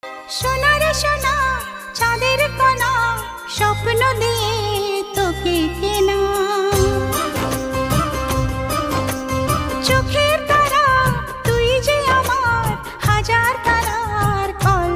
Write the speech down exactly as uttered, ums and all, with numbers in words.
সোনারে সোনা চাঁদের কণা স্বপ্ন দিয়ে তোকে কে